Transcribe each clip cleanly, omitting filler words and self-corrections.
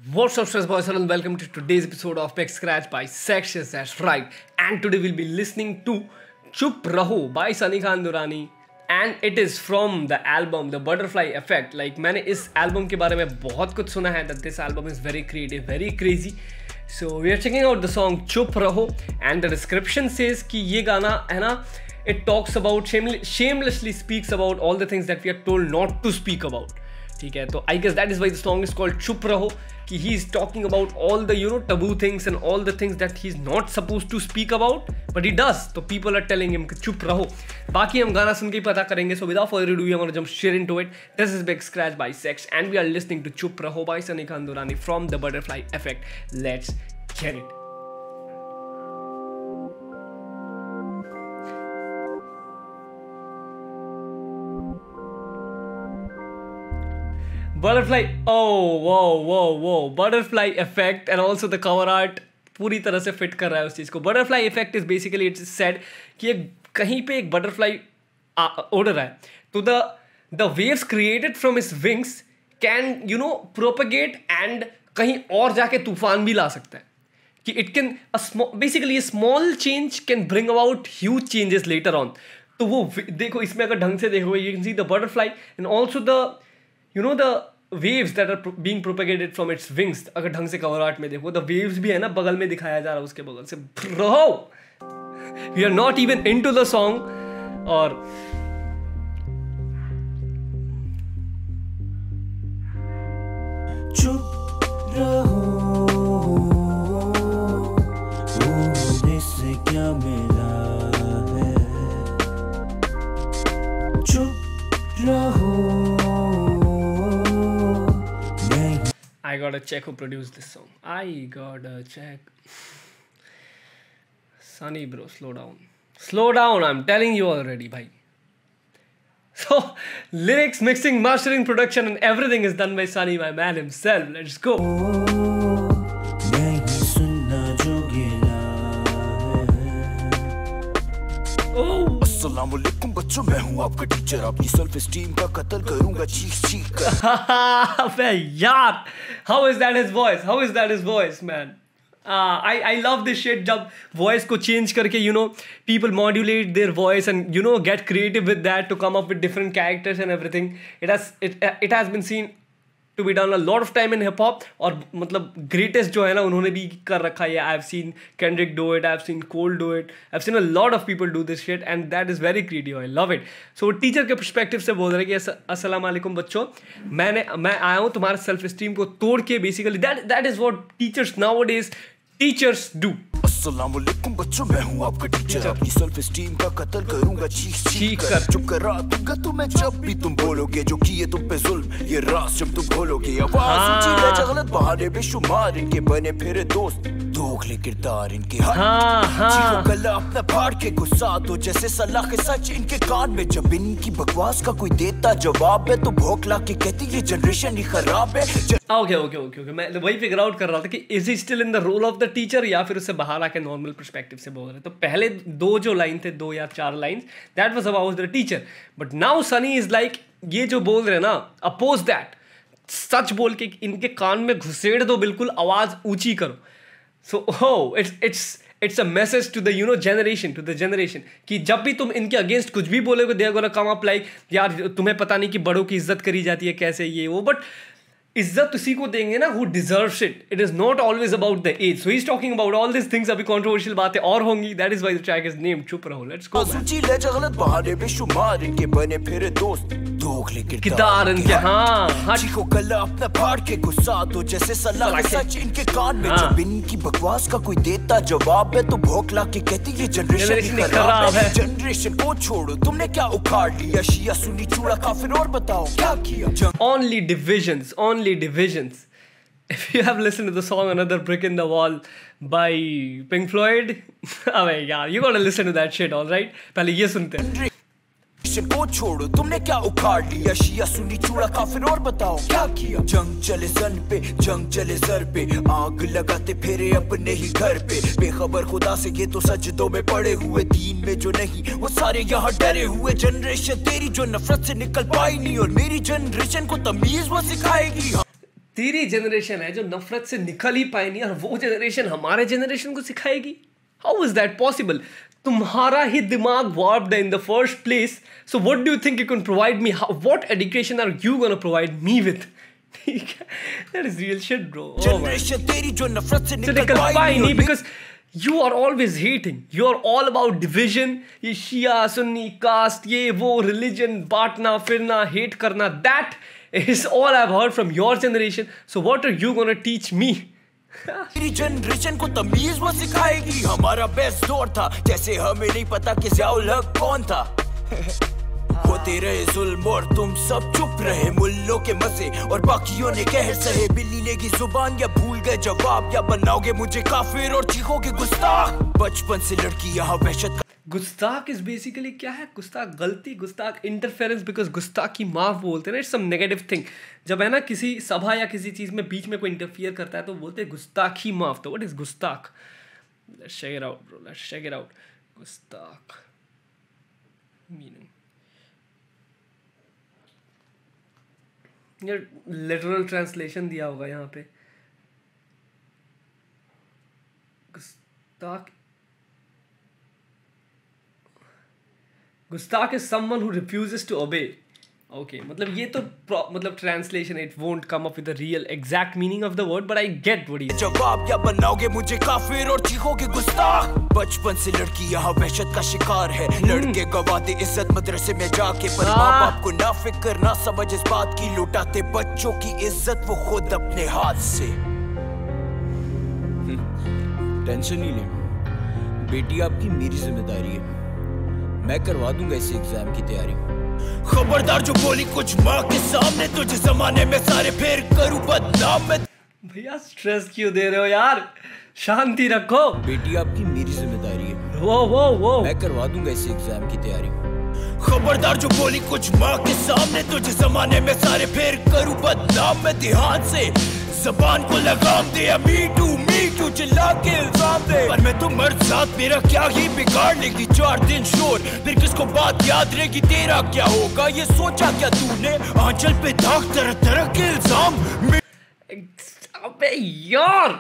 What's up, stress boys, and welcome to today's episode of Pick Scratch by Sections. That's right. And today we'll be listening to Chup Raho by Sunny Khan Durrani, and it is from the album The Butterfly Effect. Like मैंने इस album के बारे में बहुत कुछ सुना है that this album is very creative, very crazy. So we are checking out the song Chup Raho, and the description says कि ये गाना है ना, it talks about shamelessly speaks about all the things that we are told not to speak about. ठीक है, तो I guess that is why the song is called Chup Raho, कि he is talking about all the taboo things and all the things that he's not supposed to speak about, but he does. तो people are telling him कि चुप रहो. बाकी हम गाना सुन के ही पता करेंगे. So without further ado, we are going to jump straight into it. This is Big Scratch by Sex, and we are listening to Chup Raho by Sunny Khan Durrani from The Butterfly Effect. Let's get it. Butterfly, whoa, Butterfly Effect, and also the cover art पूरी तरह से fit कर रहा है उस चीज़ को. Butterfly Effect is basically it's said कि कहीं पे एक butterfly उड़ रहा है, तो the waves created from its wings can propagate and कहीं और जाके तूफान भी ला सकता है. कि it can basically a small change can bring about huge changes later on. तो वो देखो इसमें अगर ढंग से देखो, you can see the butterfly and also the the waves that are being propagated from its wings. अगर ढंग से कवर आर्ट में देखो, the waves भी है ना, बगल में दिखाया जा रहा है उसके बगल से. Bro, we are not even into the song. और चुप रहो, होने से क्या मिला है. चुप रहो. I gotta check who produced this song. I gotta check. Sunny bro, slow down. Slow down, I'm telling you already, bhai. So, lyrics, mixing, mastering, production and everything is done by Sunny, my man himself. Let's go. अस्सलामुअलैकुम बच्चों, मैं हूँ आपका teacher. आपकी self esteem का कत्ल करूंगा चीख कर. अबे यार, how is that his voice? How is that his voice, man? I love this shit. जब voice को change करके people modulate their voice and get creative with that to come up with different characters and everything. It has been seen to be done a lot of time in hip hop. और मतलब greatest जो है ना, उन्होंने भी कर रखा है. I've seen Kendrick do it, I've seen Cole do it, I've seen a lot of people do this shit, and that is very creative. I love it. So teacher के perspective से बोल रहे हैं कि अस्सलाम वालेकुम बच्चों, मैं आया हूँ तुम्हारे self esteem को तोड़ के. Basically that is what teachers nowadays do. अस्सलामुअलैकुम बच्चों, मैं हूँ आपका टीचर. आपकी सेल्फ एस्टीम का कत्ल करूंगा चीख कर. चुप करा दूंगा तुम्हें जब भी तुम बोलोगे जो किए तुम पे जुल्म, ये राज जब तुम खोलोगे. आवाज ऊंची ले गलत बहाने बेशुमार, इनके बने फिरे दोस्त दोगले किरदार इनके. चीखो गला अपना फाड़ के गुस्सा दो जैसे सलाह के सच इनके कान में. जब इनकी बकवास का कोई देता जवाब है तो भौंकला के कहती ये जनरेशन ही खराब है. ओके मैं वही फिगर आउट कर रहा था कि is he still in the role of the teacher या फिर उससे बाहर आके नॉर्मल पर्सपेक्टिव से बोल रहे. तो पहले दो जो लाइन थे, 2 या 4 lines, that was about the teacher. But now Sunny is like ये जो बोल रहे ना, अपोज दैट. सच बोल के इनके कान में घुसेड़ दो, बिल्कुल आवाज ऊंची करो. So it's a message to the generation कि जब भी तुम इनके अगेंस्ट कुछ भी बोलोगे, they are gonna come up like यार तुम्हें पता नहीं कि बड़ों की इज्जत करी जाती है कैसे, ये वो. बट इज्जत उसी को देंगे ना who deserves it. It is not always about the age. So he's talking about all these things. अभी controversial बातें और होंगी. That is why the track is named चुप रहो. Let's go. सूची ले गलत बहाने बेशुमार, इनके बने फिरे दोस्त दोगले किरदार इनके. हाँ चीखो गला अपना फाड़ के गुस्सा दो जैसे सलाह के सच इनके कान में. जब इनकी बकवास का कोई देता जवाब है तो भौंकला के कहती ये जनरेशन खराब है. जनरेशन को छोड़ो, तुमने क्या उखाड़ लिया, शिया सुन्नी चूड़ा काफिर, और बताओ क्या किया. Only divisions. If you have listened to the song Another Brick in the Wall by Pink Floyd, अबे यार, you gotta listen to that shit, all right? पहले ये सुनते हैं. को छोड़ो, तुमने क्या उखाड़ लिया, शिया सुन्नी चूड़ा काफिर, और बताओ क्या किया. जंग चले जन पे, जंग चले जर पे, आग लगाते फेरे अपने ही घर पे. बेखबर खुदा से ये तो सजदों में पड़े हुए, दीन में जो नहीं वो सारे यहाँ डरे हुए. जनरेशन तेरी जो नफरत से निकल पाई नहीं, और मेरी जनरेशन को तमीज वो सिखाएगी. तेरी जनरेशन है जो नफरत से निकल ही पाए नहीं, और वो जनरेशन हमारे जनरेशन को सिखाएगी? How is that possible? तुम्हारा ही दिमाग वार्प्ड है in the first place, so what do you think you can provide me? What education are you gonna provide me with? ठीक है, that is real shit bro. Generation तेरी जो नफरत से निकल पाए नहीं, because you are always hating. You are all about division. ये शिया सुन्नी कास्ट, ये वो religion, बांटना फिरना, hate करना. That is all I've heard from your generation. So what are you gonna teach me? तेरी जनरेशन को तमीज वो सिखाएगी। हमारा बेस्ट दौर था, जैसे हमें नहीं पता कि ज़ियाउल हक कौन था। होते रहे जुल्म और तुम सब चुप रहे, मुल्लों के मजे और बाकियों ने कहर सहे। बिल्ली लेगी जुबान या भूल गए जवाब, या बनाओगे मुझे काफिर और चीखोगे गुस्ताख। बचपन से लड़की यहाँ वहशत। गुस्ताख इज बेसिकली क्या है? गुस्ताख गलती, गुस्ताख इंटरफेरेंस, बिकॉज गुस्ताख की माफ बोलते हैं ना, इट्स सम नेगेटिव थिंग। जब है ना किसी सभा या किसी चीज में बीच में कोई इंटरफियर करता है तो बोलते हैं गुस्ताखी माफ। तो व्हाट इज गुस्ताख? Let's check it out bro, let's check it out. गुस्ताख मीनिंग, ये लिटरल ट्रांसलेशन दिया होगा यहाँ पे। गुस्ताख, गुस्ताख is someone who refuses to obey. Okay, मतलब ये तो मतलब translation, it won't come up with the real exact meaning of the word, but I get what he is. जवाब या बनाओगे मुझे काफिर और चीखोगे गुस्ताख। बचपन से लड़की यहाँ वहशत का शिकार है। लड़के गवाते इज्जत मदरसे में जाके, पर माँ बाप को ना फिक्र ना समझ इस बात की। लुटाते बच्चों की इज्जत वो खुद अपने हाथ से। टेंशन नहीं ले बेटी, आपकी मेरी जिम्मेदारी है। मैं करवा दूंगा इस एग्जाम की तैयारी। खबरदार जो बोली कुछ माँ के सामने, तुझे जमाने में सारे फेर करूं बदनाम मैं। भैया स्ट्रेस क्यों दे रहे हो यार? शांति रखो। बेटी आपकी मेरी जिम्मेदारी है। वो मैं करवा दूंगा इस एग्जाम की तैयारी। खबरदार जो बोली कुछ माँ के सामने, तुझे जमाने में सारे फेर करूं बदनाम मैं। ध्यान से जबान को लगाम दे, मीटू चिल्ला के इल्जाम दे। पर मैं तो मर्द साथ, मेरा क्या ही बिगाड़ लेगी 4 दिन शोर। फिर किसको बात याद रहेगी, तेरा क्या होगा ये सोचा क्या तूने? आंचल पे दाग तरह तरह के इल्जाम। अबे यार,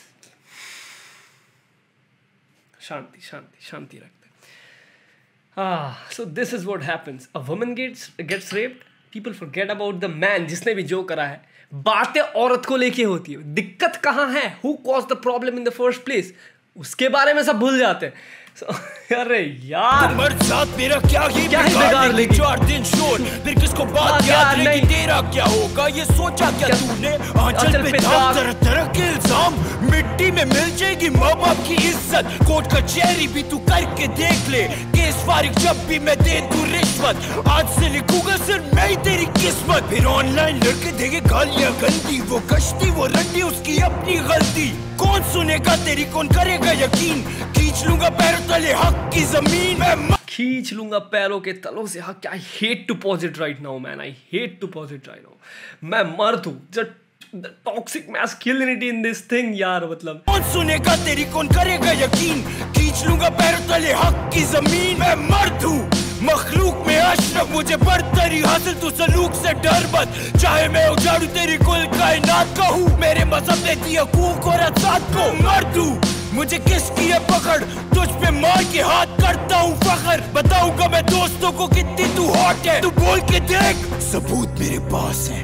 शांति शांति शांति रखते। So this is what happens. A woman gets raped. People forget about the man जिसने भी जो करा है। बातें औरत को लेके होती है। दिक्कत कहाँ है? Who caused the problem in the first place? उसके बारे में सब भूल जाते हैं। अरे यार, मर्द साथ मेरा क्या ही बिगाड़ लेगी 4 दिन शोर। फिर किसको बात याद रहेगी, तेरा क्या होगा ये सोचा क्या तूने? आंचल पे दाग तरह तरह के इल्जाम। मिट्टी में मिल जाएगी माँ बाप की इज्जत। कोर्ट कचहरी भी तू करके देख ले, केस फारिग जब भी मैं दे दूं रिश्वत। आज से लिखूंगा सिर्फ मैं ही तेरी किस्मत। फिर ऑनलाइन लड़के देंगे गालियां गंदी, वो कश्ती वो रंडी उसकी अपनी गलती। कौन सुनेगा तेरी, कौन करेगा यकीन? खींच लूंगा पैरों तले हक की जमीन। मैं खींच लूंगा पैरों के तलों से हक। I hate to pause it right now man, I hate to pause it right now. मैं मर्द हूँ, the toxic masculinity in this thing यार। मतलब कौन सुनेगा तेरी, कौन करेगा यकीन? खींच लूंगा पैरों तले हक की जमीन। मैं मर्द हूँ मखलूक में अशरफ, मुझे बरतरी हासिल तू सलूक से डर मत। चाहे मैं उजाड़ू तेरी कुल कायनात का हूँ, मेरे मजहब ने दिया हकूक और आजाद को। मर्द हूँ मुझे किसकी है पकड़, तुझ पे मार के हाथ करता हूँ फखर। बताऊंगा मैं दोस्तों को कितनी तू हॉट है, तू बोल के देख सबूत मेरे पास है।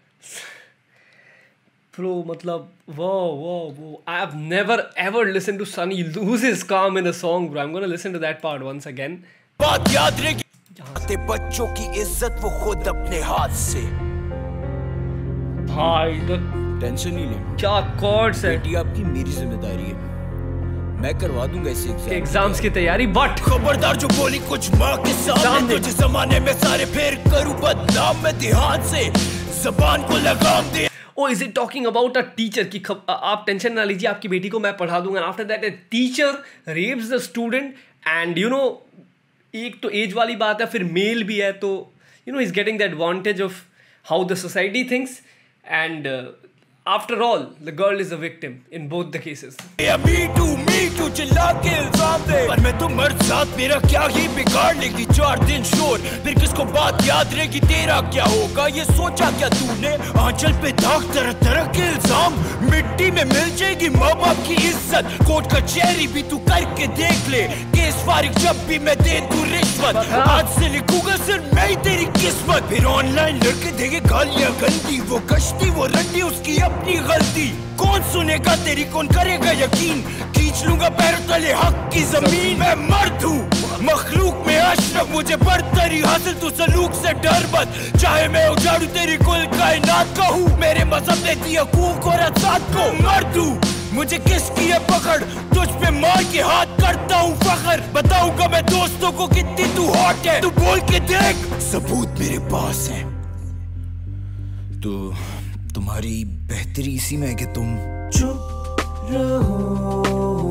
Bro, मतलब वो I have never ever listened to Sunny lose his calm in a song, bro. I'm gonna listen to that part once again. बात याद रहेगी, ते बच्चों की इज्जत वो खुद अपने हाथ से। भाई टेंशन नहीं ले, क्या कॉर्ड्स है। बेटी आपकी मेरी जिम्मेदारी है। मैं करवा दूंगा इस एग्जाम्स की तैयारी। बट खबरदार जो बोली कुछ माँ के सामने, तुझे जमाने में सारे फेर करूं बदनाम मैं। ध्यान से जबान को लगाम दे। Oh, is it talking about a teacher कि आप टेंशन ना लीजिए, आपकी बेटी को मैं पढ़ा दूंगा। After that a teacher rapes the student and you know, एक तो एज वाली बात है, फिर मेल भी है, तो you know is getting the advantage of how the society thinks. And after all, the girl is a victim in both the cases. Me too चिल्ला के इल्जाम दे, पर मैं तो मर्द साथ मेरा क्या ही बिगाड़ लेगी। 4 दिन शोर, फिर किसको बात याद रहेगी, तेरा क्या होगा ये सोचा क्या तूने। आंचल पे दाग तरह तरह के इल्जाम, मिट्टी में मिल जाएगी माँ बाप की इज्जत। कोर्ट कचहरी भी तू करके देख ले, केस फारिग जब भी मैं दे दूं रिश्वत। आज से लिखूंगा सिर्फ मैं ही तेरी किस्मत। फिर ऑनलाइन लड़के देंगे गालियां गंदी, वो कश्ती वो रंडी उसकी अपनी गलती। कौन सुनेगा तेरी, कौन करेगा यकीन, खींच लूंगा पैरों तले हक की जमीन। मैं मर्द हूँ मखलूक में अशरफ, मुझे बरतरी हासिल तू सलूक से डर मत। चाहे मैं उजाड़ू तेरी कुल कायनात का हूँ, मेरे मजहब ने दिया हकूक और आजाद को। मर्द हूँ मुझे किसकी है पकड़, तुझ पे मार के हाथ करता हूँ फखर। बताऊंगा मैं दोस्तों को कितनी तू हॉट है, तू बोल के देख सबूत मेरे पास है। तो तुम्हारी बेहतरी इसी में है कि तुम चुप रहो।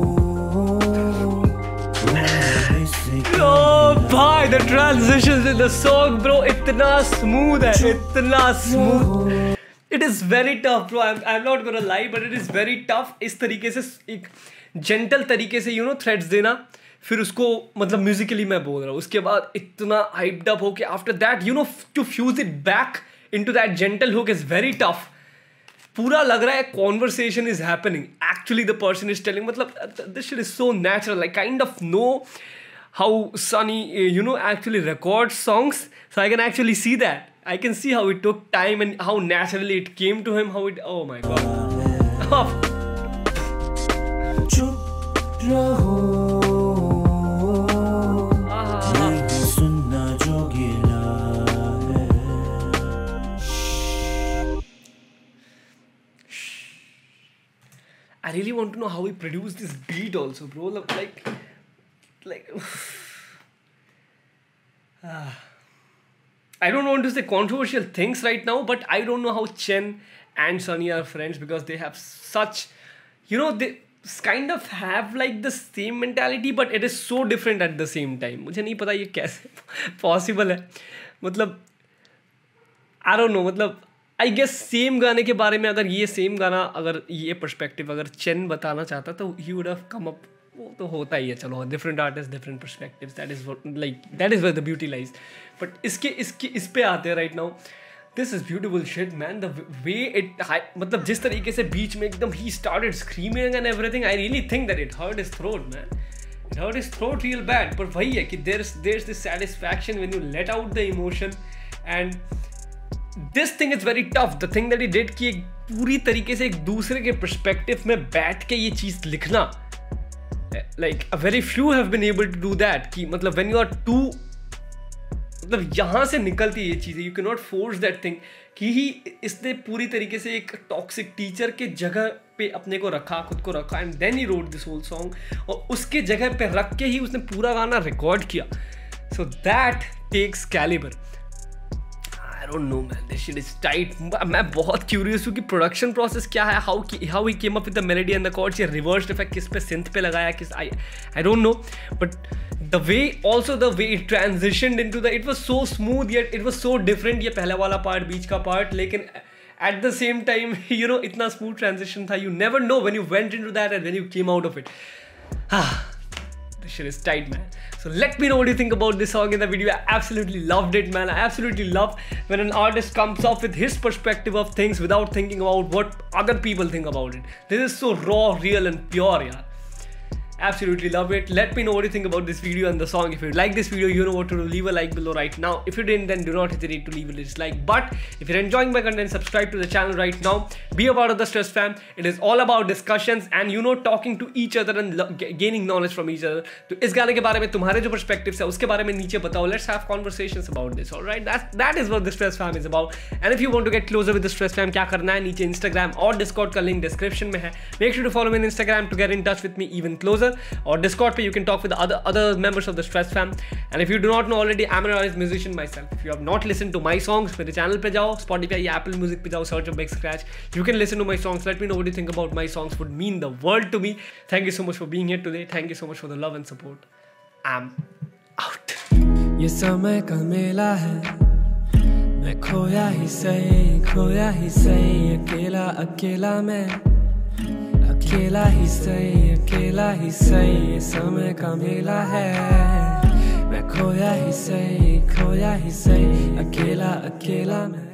भाई the transitions in the song bro इतना smooth है, इतना smooth. It is very tough bro, I'm not gonna lie but it is very tough इस तरीके से एक gentle तरीके से threads देना, फिर उसको मतलब musically मैं बोल रहा हूँ, उसके बाद इतना hyped up हो के after that to fuse it back into that gentle hook is very tough. पूरा लग रहा है conversation is happening, actually the person is telling, मतलब this shit is so natural. I kind of know how Sunny actually records songs, so I can actually see that. I can see how it took time and how naturally it came to him, how it, oh my god. I really want to know how he produced this beat also, bro. Like I don't want to say controversial things right now, but I don't know how Chen and Sunny are friends, because they have such, they kind of have like the same mentality, but it is so different at the same time. मुझे नहीं पता ये कैसे possible है, मतलब I don't know, मतलब I guess same गाने के बारे में अगर ये सेम गाना, अगर ये पर्सपेक्टिव अगर चेन बताना चाहता तो he would have come up, वो तो होता ही है, चलो different artist different perspectives, that is where the beauty lies. But इस पे आते हैं right now. This is beautiful shit man, the way it, मतलब जिस तरीके से बीच में एकदम ही started screaming and everything, I really think that it hurt his throat man, it hurt his throat real bad. पर वही है कि there is this satisfaction when you let out the emotion, and this thing is very tough. The thing that he did कि एक पूरी तरीके से एक दूसरे के पर्सपेक्टिव में बैठ के ये चीज़ लिखना, like a very few have been able to do that. कि मतलब when you are too, मतलब यहाँ से निकलती है ये चीज़ें, you cannot force that thing. कि ही इसने पूरी तरीके से एक टॉक्सिक टीचर के जगह पे अपने को रखा, खुद को रखा, and then he wrote this whole song, और उसके जगह पे रख के ही उसने पूरा गाना रिकॉर्ड किया. So that takes caliber. I don't know man, this shit is tight. मैं बहुत क्यूरियस हूँ कि प्रोडक्शन प्रोसेस क्या है, how he came up with the melody and the chords, ये रिवर्स्ड इफेक्ट किस पे synth पे लगाया, किस I don't know, but the way it transitioned into the, it was so smooth yet it was so different. ये पहला वाला part, बीच का पार्ट, लेकिन at the same time इतना smooth transition था, you never know when you went into that and when you came out of it. This shit is tight man. So let me know what you think about this song in the video. I absolutely loved it man. I absolutely love when an artist comes up with his perspective of things without thinking about what other people think about it. This is so raw, real and pure yaar. Absolutely love it. Let me know what you think about this video and the song. If you like this video, you know what to do. Leave a like below right now. If you didn't, then do not hesitate to leave a dislike. But if you're enjoying my content, subscribe to the channel right now. Be a part of the Stress Fam. It is all about discussions and talking to each other and gaining knowledge from each other. तो इस गाने के बारे में तुम्हारे जो perspectives है उसके बारे में नीचे बताओ. Let's have conversations about this. All right, that is what the Stress Fam is about. And if you want to get closer with the Stress Fam, क्या करना है, नीचे Instagram और Discord का link description में है. Make sure to follow me on Instagram to get in touch with me even closer. Or Discord पे you can talk with other members of the Stress Fam. And if you do not know already, I'm an artist musician myself. If you have not listened to my songs, मेरे channel पे जाओ, Spotify या Apple Music पे जाओ, search of Big Scratch. You can listen to my songs. Let me know what you think about my songs. Would mean the world to me. Thank you so much for being here today. Thank you so much for the love and support. I'm out. ये समय का मेला है, मैं खोया ही सही अकेला अकेला मैं अकेला ही सही ये समय का मेला है मैं खोया ही सही अकेला अकेला मैं